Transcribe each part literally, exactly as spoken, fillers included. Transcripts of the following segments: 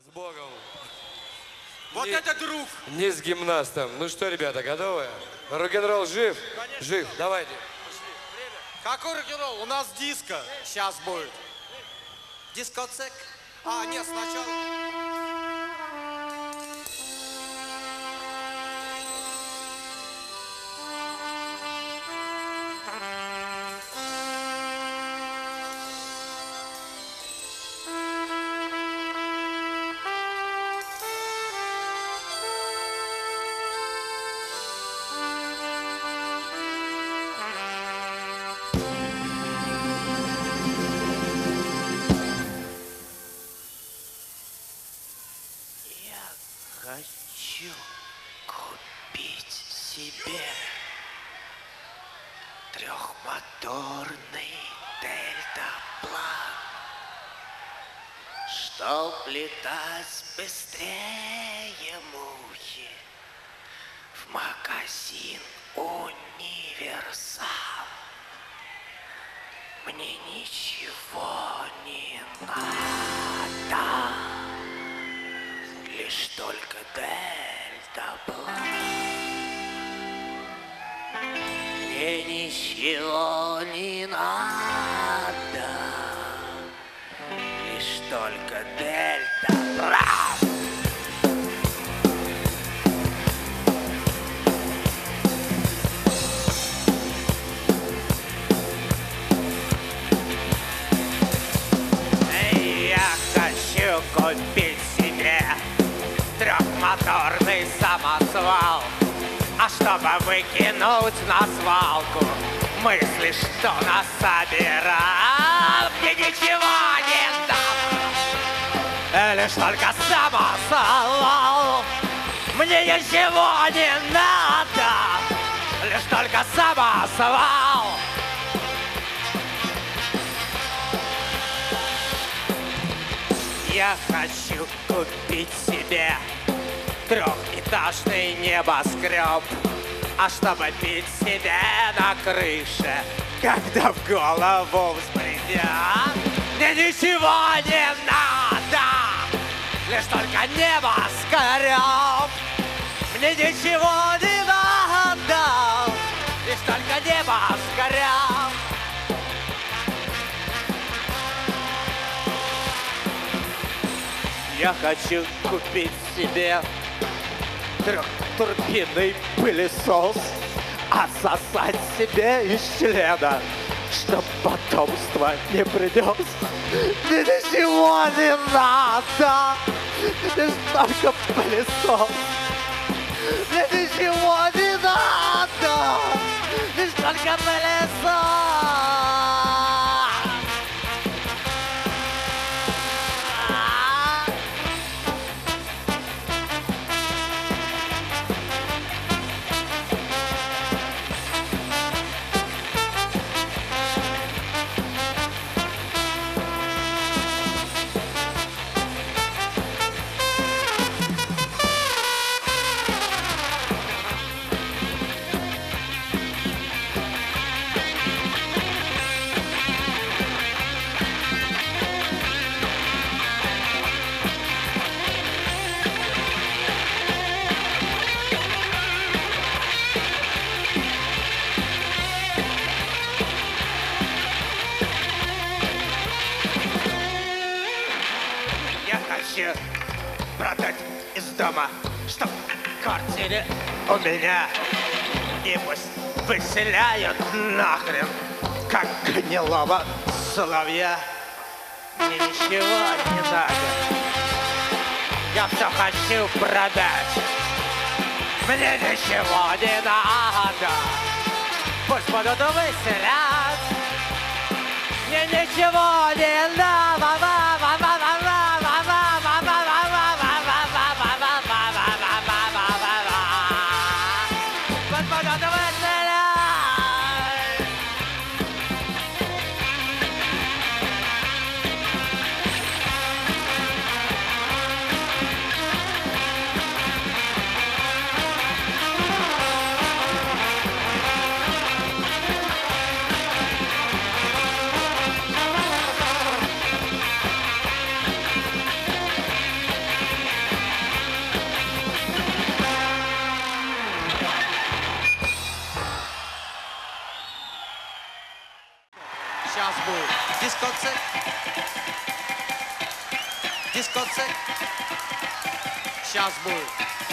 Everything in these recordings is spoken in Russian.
Богом. Вот не, это друг! Не с гимнастом. Ну что, ребята, готовы? Рок-н-ролл жив? Конечно. Жив. Давайте. Какой рок-н-ролл? У нас диско сейчас будет. Дискотек? А, нет, сначала... Хочу купить себе трехмоторный дельтаплан, чтоб летать быстрее мухи, в магазин Универсам. Мне ничего не надо, лишь только дельтаплан. Мне ничего не надо, лишь только дельтаплан. Я хочу купить себе трехмоторный самосвал, а чтобы выкинуть на свалку мысли, что насобирал, мне ничего не надо, лишь только самосвал. Мне ничего не надо, лишь только самосвал. Я хочу купить себе трехэтажный небоскреб, а чтобы пить себе на крыше, когда в голову взбредет, мне ничего не надо, лишь только небоскреб. Мне ничего не надо, лишь только небоскреб. Я хочу купить себе трехтурбинный пылесос, отсосать себе из члена, чтоб потомство не принес. Мне ничего не надо, лишь только пылесос. Мне ничего не надо, лишь только пылесос. Продать из дома, чтоб в квартире у меня. И пусть выселяют нахрен, как гнилого соловья. Мне ничего не надо, я все хочу продать. Мне ничего не надо, пусть будут выселять. Мне ничего не надо. Дискотек. Сейчас будет.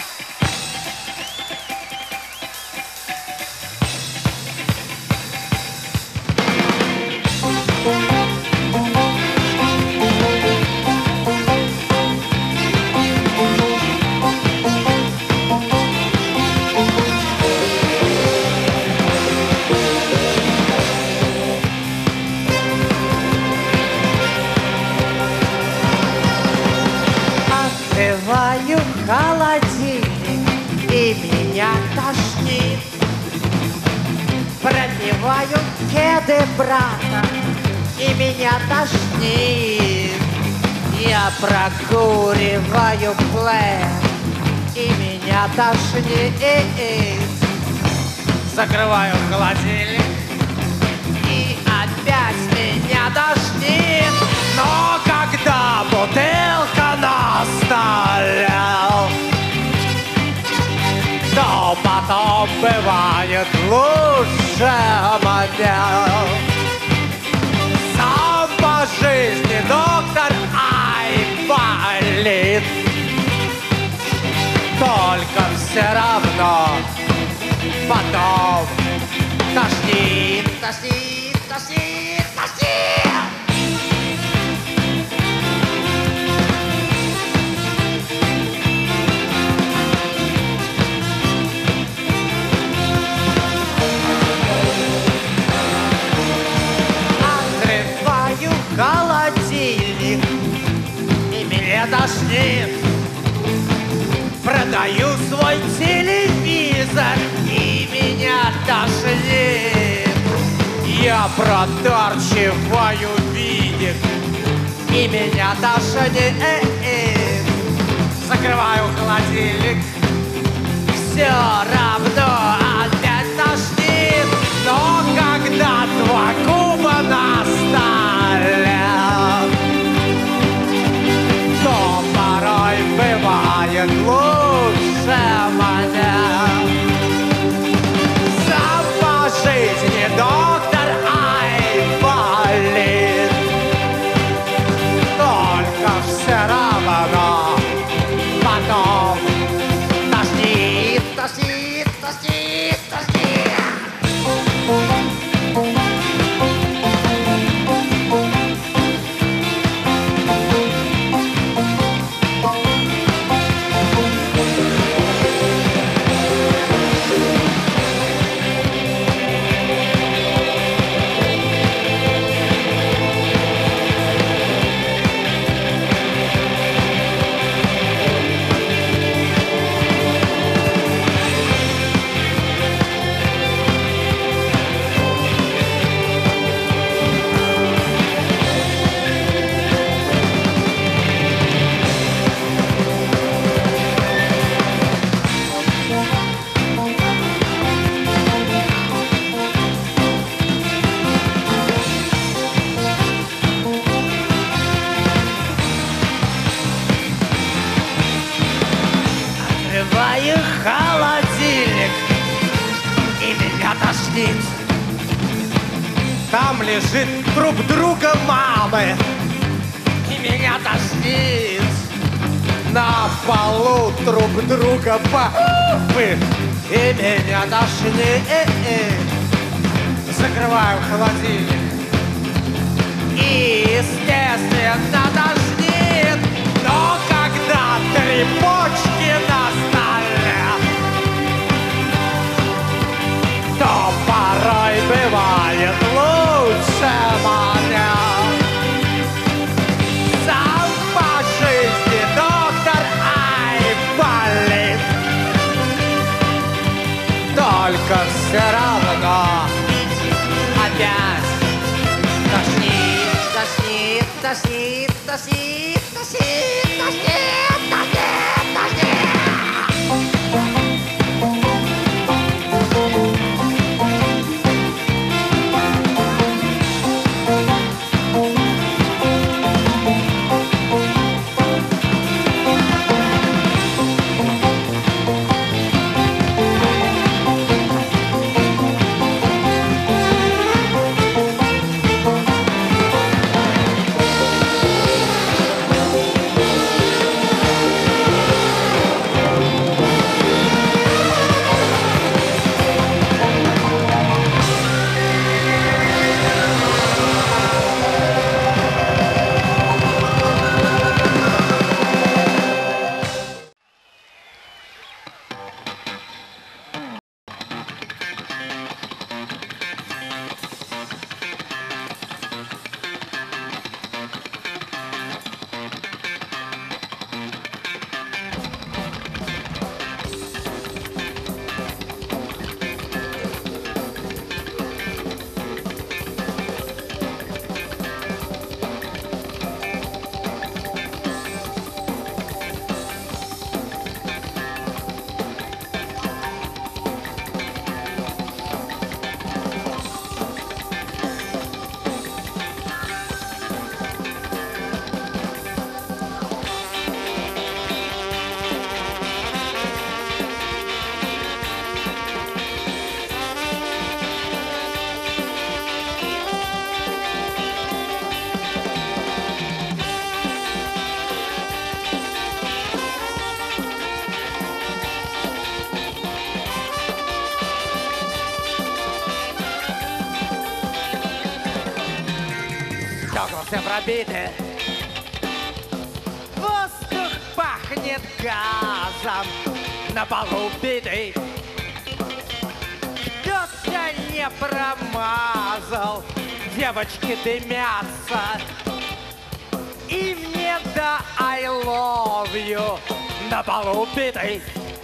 Открываю холодильник, и меня тошнит. Пропиваю кеды брата, и меня тошнит. Я прокуриваю плеер, и меня тошнит. Закрываю холодильник. И опять меня тошнит. Но когда бутылка на столе, то потом бывает лучше момент. Сам по жизни доктор, ай, болит. Только все равно потом тошнит, Тошнит, тошнит, тошнит. Открываю холодильник, и меня тошнит. Продаю свой телевизор, и меня тошнит. Я проторчиваю видик, И меня тошнит. закрываю холодильник. Все равно опять тошнит. Но когда два куба на столе, то порой бывает лучше момент. Сам по жизни доктор, ай, болит. Только все равно потом Тошнит, тошнит, тошнит, тошнит. Открываю холодильник, и меня тошнит. Там лежит труп друга мамы, и меня тошнит. На полу труп друга папы, и меня тошнит. Закрываю холодильник, и естественно тошнит. Но когда три почки на столе, то порой бывает лучше момент. Сам по жизни доктор, ай, болит. Только все равно опять Тошнит, тошнит, тошнит, тошнит. все пробиты. Воздух пахнет газом, на полу убитый. Кто-то не промазал, девочки дымятся. И мне да I love you на полу убитый.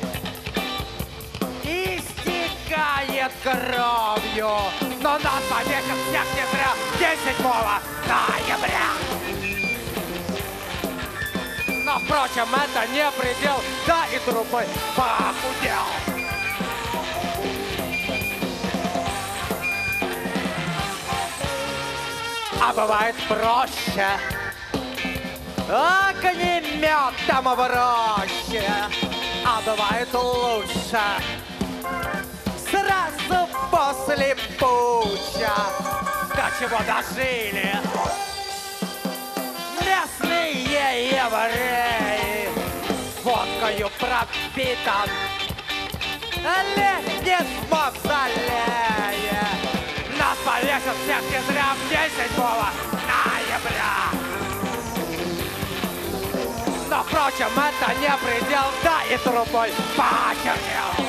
Истекает кровью, но нас повесят всех не зря седьмого ноября. Но, впрочем, это не предел, да и трупы похудел. А бывает проще, огнеметом в роще. А бывает лучше, сразу после путча. До чего дожили местные евреи. Водкою пропитан Ленин в мавзолее. Нас повесят всех не зря в день седьмого ноября. Но, впрочем, это не предел, да и трубой почернел.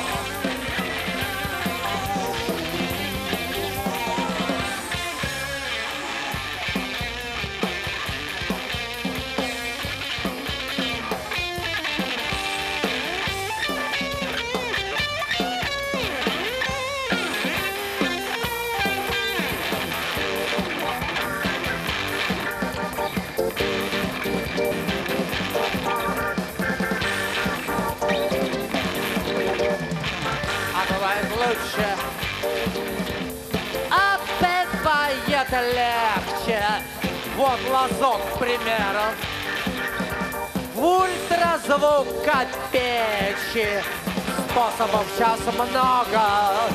А бывает легче. Вот лазок, к примеру. В ультразвука печи способов сейчас много.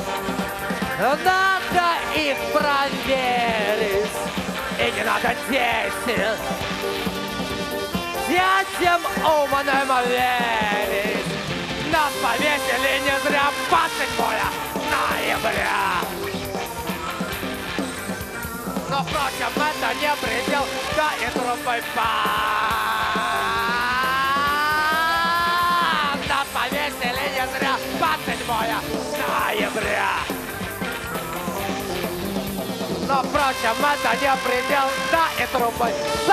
Надо их проверить, и не надо десять. Детям умным верить. Нас повесили не зря двадцать седьмого ноября. Но, впрочем, это не предел, да и трупы по. Нас повесили не зря двадцать седьмого ноября. Но, впрочем, это не предел, да и трупы по.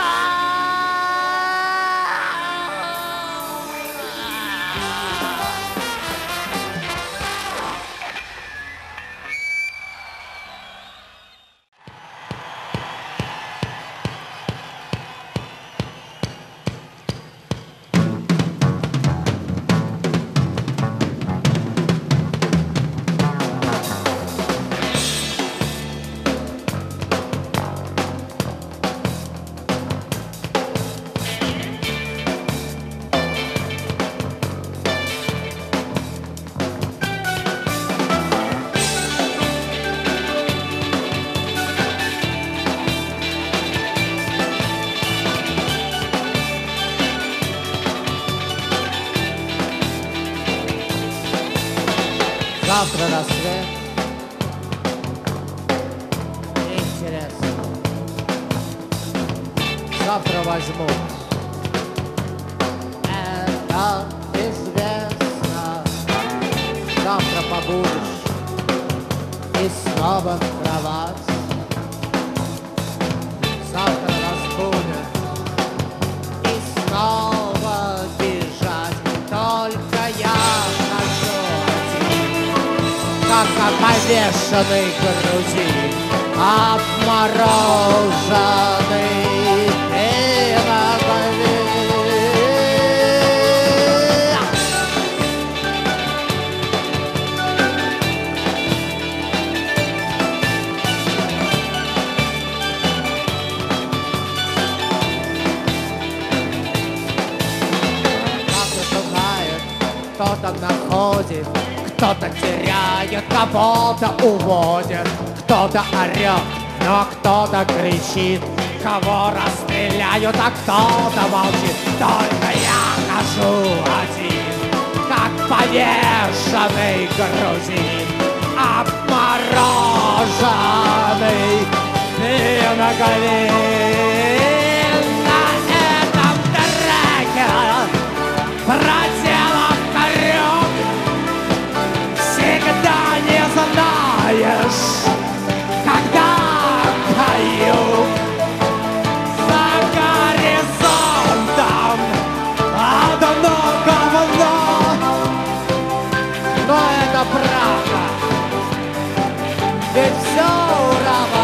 Завтра рассвет. Интересно. Завтра возьмут. Это известно. Завтра побудешь и снова в кровать. Завтра разбудят и снова бежать. Только я хочу один, как повешенный грузин, обмороженный и на голове. Кто-то находит, кто-то теряет, кого-то уводит, кто-то орет, но кто-то кричит, кого расстреляют, а кто-то молчит. Только я хожу один, как повешенный грузин, обмороженный и на голове. проделав крюк, всегда не знаешь, когда каюк за горизонтом одно говно. Но это правда, ведь все равно.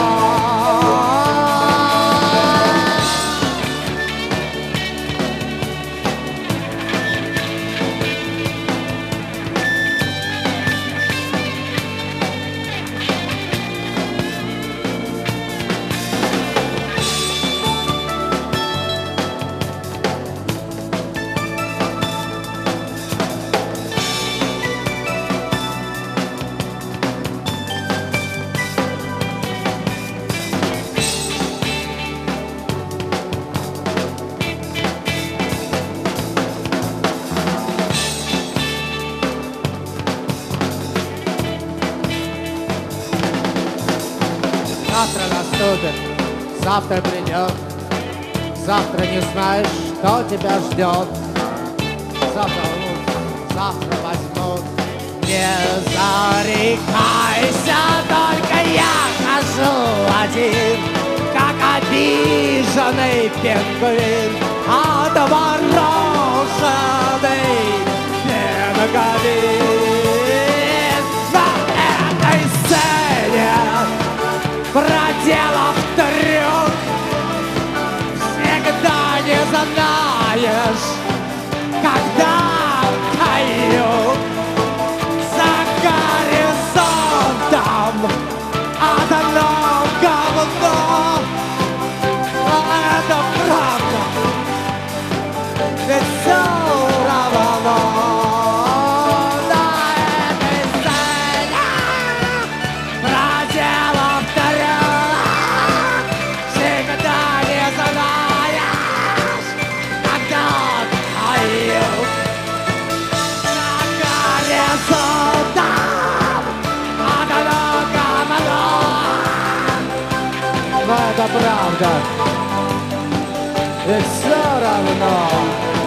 Завтра наступит, завтра придет, завтра не знаешь, что тебя ждет. Завтра лук, завтра возьмут. Не зарекайся, только я хожу один, как обиженный пингвин, отмороженный пингвин. На этой сцене, проделав трюк, всегда не знаешь, когда каюк за горизонтом одно говно. Но это правда, ведь все равно. На этой сцене, проделав трюк, всегда не знаешь, когда каюк за горизонтом одно говно. Но это правда, ведь все равно.